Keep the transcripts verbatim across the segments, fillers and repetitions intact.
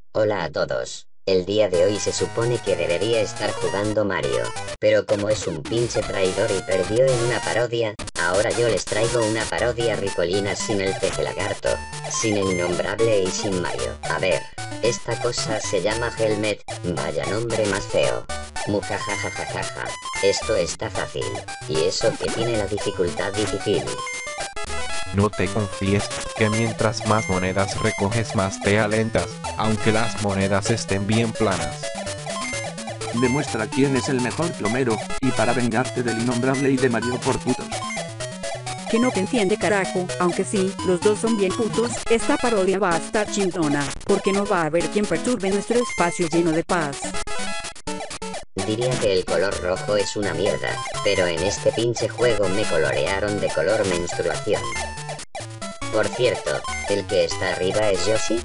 Hola a todos. El día de hoy se supone que debería estar jugando Mario, pero como es un pinche traidor y perdió en una parodia, ahora yo les traigo una parodia ricolina sin el peje lagarto, sin el innombrable y sin Mario. A ver, esta cosa se llama Helmet, vaya nombre más feo. Mujajajajajaja. Esto está fácil, y eso que tiene la dificultad difícil. No te confíes, que mientras más monedas recoges más te alentas, aunque las monedas estén bien planas. Demuestra quién es el mejor plomero, y para vengarte del innombrable y de Mario por putos. Que no te entiende carajo, aunque sí, los dos son bien putos, esta parodia va a estar chingona, porque no va a haber quien perturbe nuestro espacio lleno de paz. Diría que el color rojo es una mierda, pero en este pinche juego me colorearon de color menstruación. Por cierto, ¿el que está arriba es Yoshi?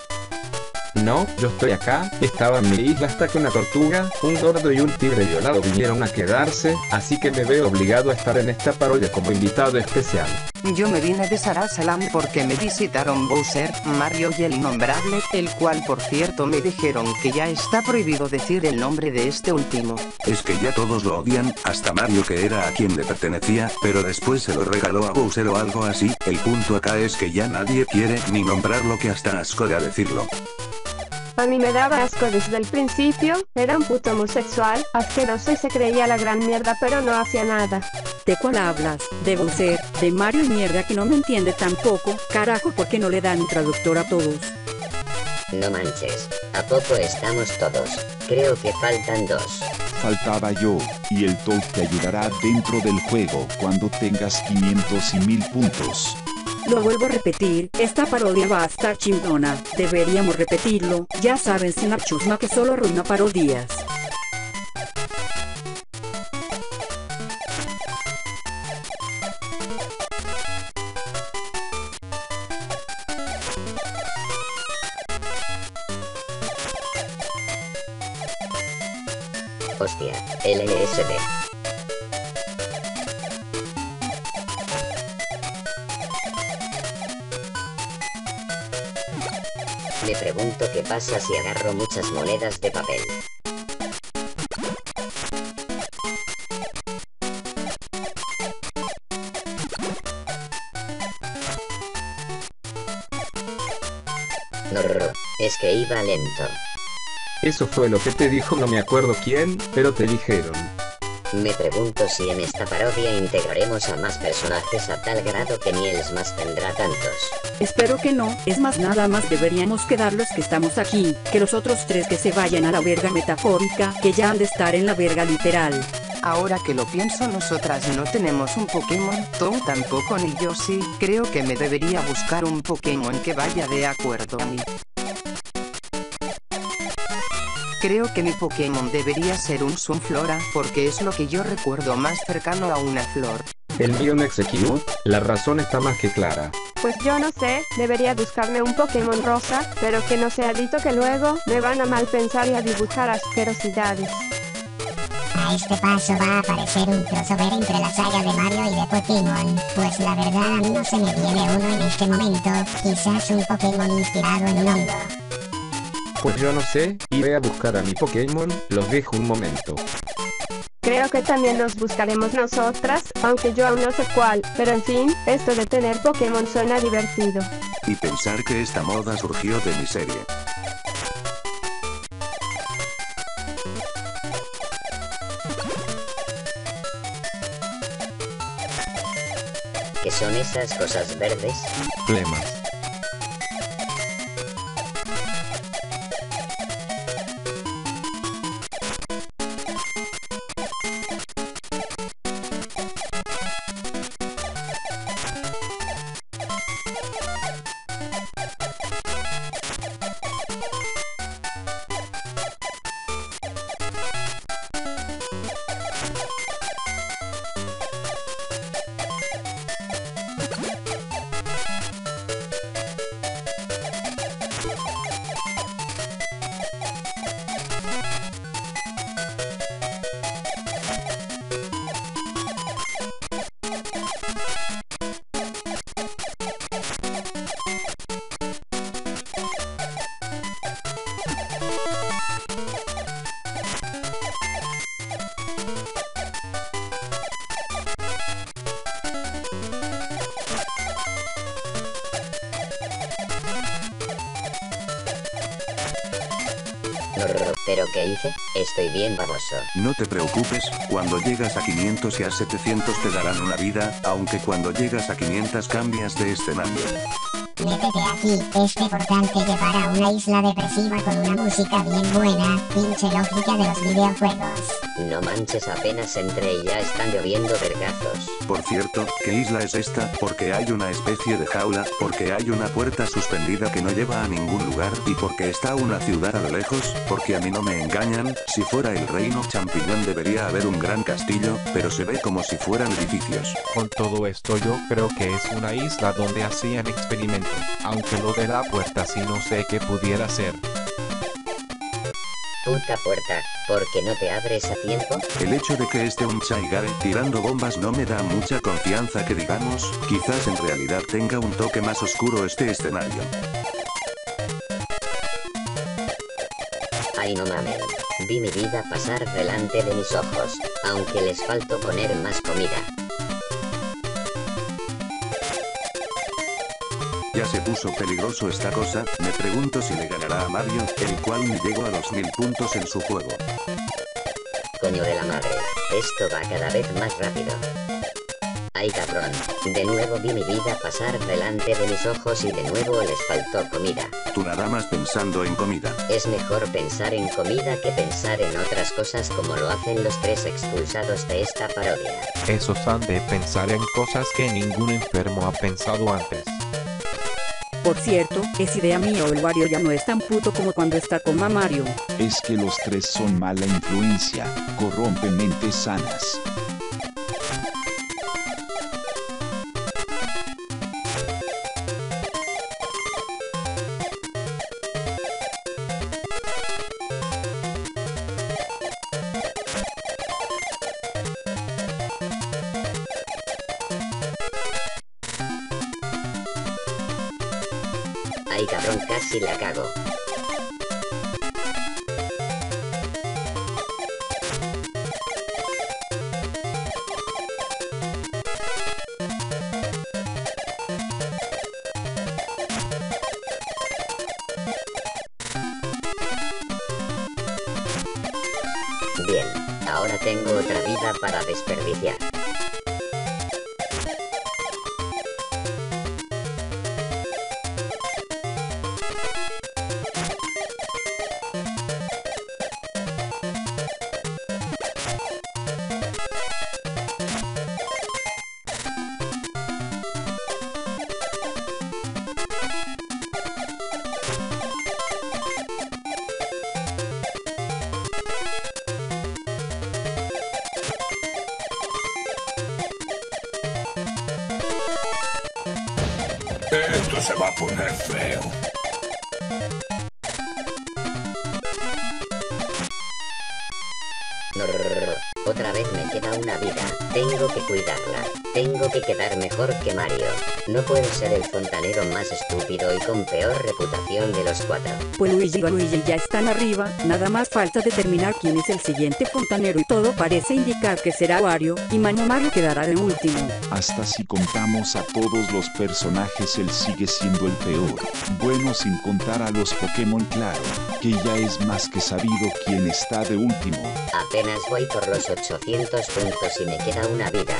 No, yo estoy acá, estaba en mi isla hasta que una tortuga, un gordo y un tigre violado vinieron a quedarse, así que me veo obligado a estar en esta parodia como invitado especial. Yo me vine de Sarasalam porque me visitaron Bowser, Mario y el innombrable, el cual por cierto me dijeron que ya está prohibido decir el nombre de este último. Es que ya todos lo odian, hasta Mario que era a quien le pertenecía, pero después se lo regaló a Bowser o algo así. El punto acá es que ya nadie quiere ni nombrarlo, que hasta asco de a decirlo. A mí me daba asco desde el principio, era un puto homosexual, asqueroso y se creía la gran mierda pero no hacía nada. ¿De cuál hablas? De Bowser, de Mario y mierda que no me entiende tampoco, carajo, ¿por qué no le dan un traductor a todos? No manches, ¿a poco estamos todos? Creo que faltan dos. Faltaba yo, y el Toad te ayudará dentro del juego cuando tengas quinientos y mil puntos. Lo vuelvo a repetir, esta parodia va a estar chingona, deberíamos repetirlo, ya saben sin la chusma que solo arruina parodias. Hostia, L S D. Me pregunto qué pasa si agarro muchas monedas de papel. No, es que iba lento. Eso fue lo que te dijo no me acuerdo quién, pero te dijeron. Me pregunto si en esta parodia integraremos a más personajes a tal grado que ni el Smash tendrá tantos. Espero que no, es más nada más deberíamos quedar los que estamos aquí, que los otros tres que se vayan a la verga metafórica, que ya han de estar en la verga literal. Ahora que lo pienso, nosotras no tenemos un Pokémon, Toad tampoco ni Yoshi, creo que me debería buscar un Pokémon que vaya de acuerdo a mí. Creo que mi Pokémon debería ser un Sunflora, porque es lo que yo recuerdo más cercano a una flor. El mío no Execute, la razón está más que clara. Pues yo no sé, debería buscarme un Pokémon rosa, pero que no sea dito que luego me van a mal pensar y a dibujar asquerosidades. A este paso va a aparecer un crossover entre la saga de Mario y de Pokémon, pues la verdad a mí no se me viene uno en este momento, quizás un Pokémon inspirado en un hongo. Pues yo no sé, iré a buscar a mi Pokémon, los dejo un momento. Creo que también nos buscaremos nosotras, aunque yo aún no sé cuál, pero en fin, esto de tener Pokémon suena divertido. Y pensar que esta moda surgió de mi serie. ¿Qué son esas cosas verdes? Flemas. ¿Pero qué hice? Estoy bien baboso. No te preocupes, cuando llegas a quinientos y a setecientos te darán una vida, aunque cuando llegas a quinientos cambias de escenario. Métete aquí, este portal te llevará a una isla depresiva con una música bien buena, pinche lógica de los videojuegos. No manches, apenas entré y ya están lloviendo vergazos. Por cierto, ¿qué isla es esta? Porque hay una especie de jaula, porque hay una puerta suspendida que no lleva a ningún lugar, y porque está una ciudad a lo lejos, porque a mí no me engañan, si fuera el reino champiñón debería haber un gran castillo, pero se ve como si fueran edificios. Con todo esto yo creo que es una isla donde hacían experimentos, aunque lo de la puerta sí no sé qué pudiera ser. Puta puerta, ¿por qué no te abres a tiempo? El hecho de que esté un Chaigare tirando bombas no me da mucha confianza que digamos, quizás en realidad tenga un toque más oscuro este escenario. Ay no mames, vi mi vida pasar delante de mis ojos, aunque les faltó poner más comida. Ya se puso peligroso esta cosa, me pregunto si le ganará a Mario, el cual ni llegó a los mil puntos en su juego. Coño de la madre, esto va cada vez más rápido. Ay cabrón, de nuevo vi mi vida pasar delante de mis ojos y de nuevo les faltó comida. Tú nada más pensando en comida. Es mejor pensar en comida que pensar en otras cosas como lo hacen los tres expulsados de esta parodia. Esos han de pensar en cosas que ningún enfermo ha pensado antes. Por cierto, es idea mía o el Wario ya no es tan puto como cuando está con Mamario. Es que los tres son mala influencia, corrompen mentes sanas. Ay cabrón, casi la cago. Bien, ahora tengo otra vida para desperdiciar. Esto se va a poner feo. Otra vez me queda una vida, tengo que cuidarla, tengo que quedar mejor que Mario. No puedo ser el fontanero más estúpido y con peor reputación de los cuatro. Pues Luigi y Luigi ya están arriba, nada más falta determinar quién es el siguiente fontanero y todo parece indicar que será Wario, y Mano Mario quedará de último. Hasta si contamos a todos los personajes él sigue siendo el peor. Bueno, sin contar a los Pokémon, claro, que ya es más que sabido quién está de último. Apenas voy por los ochocientos puntos y me queda una vida.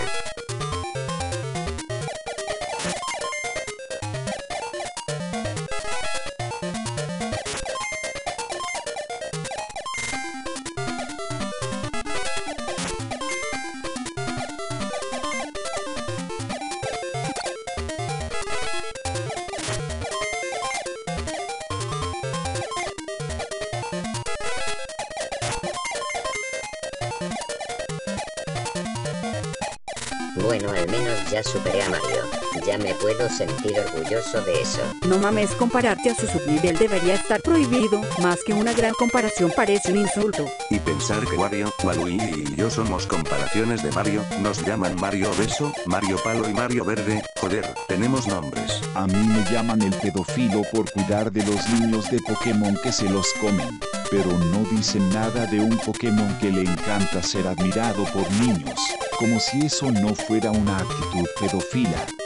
Bueno, al menos ya superé a Mario. Ya me puedo sentir orgulloso de eso. No mames, compararte a su subnivel debería estar prohibido. Más que una gran comparación parece un insulto. Y pensar que Wario, Waluigi y yo somos comparaciones de Mario, nos llaman Mario Obeso, Mario Palo y Mario Verde. Joder, tenemos nombres. A mí me llaman el pedófilo por cuidar de los niños de Pokémon que se los comen. Pero no dicen nada de un Pokémon que le encanta ser admirado por niños. Como si eso no fuera una actitud pedófila.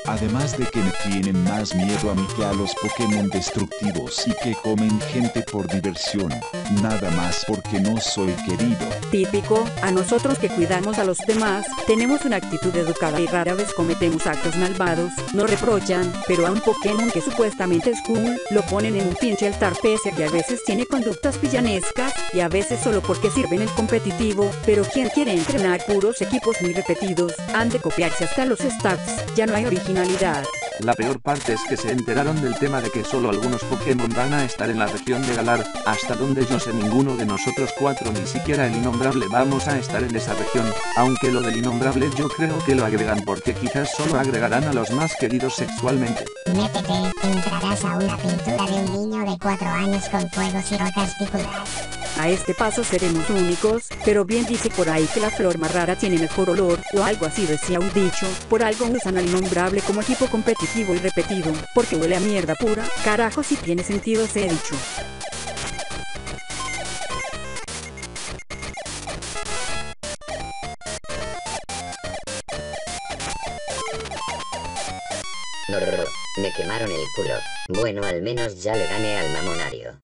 Además de que me tienen más miedo a mí que a los Pokémon destructivos y que comen gente por diversión. Nada más porque no soy querido. Típico, a nosotros que cuidamos a los demás, tenemos una actitud educada y rara vez cometemos actos malvados, nos reprochan, pero a un Pokémon que supuestamente es cool, lo ponen en un pinche altar pese a que a veces tiene conductas villanescas, y a veces solo porque sirve en el competitivo, pero quien quiere entrenar puros equipos muy repetidos, han de copiarse hasta los stats, ya no hay originalidad. La peor parte es que se enteraron del tema de que solo algunos Pokémon van a estar en la región de Galar, hasta donde yo sé ninguno de nosotros cuatro ni siquiera el innombrable vamos a estar en esa región, aunque lo del innombrable yo creo que lo agregan porque quizás solo agregarán a los más queridos sexualmente. Métete, entrarás a una pintura de un niño de cuatro años con fuegos y rocas picudas. A este paso seremos únicos, pero bien dice por ahí que la flor más rara tiene mejor olor, o algo así decía un dicho, por algo usan al innombrable como equipo competitivo y repetido, porque huele a mierda pura, carajo si tiene sentido ese dicho. No, me quemaron el culo. Bueno, al menos ya le gané al mamonario.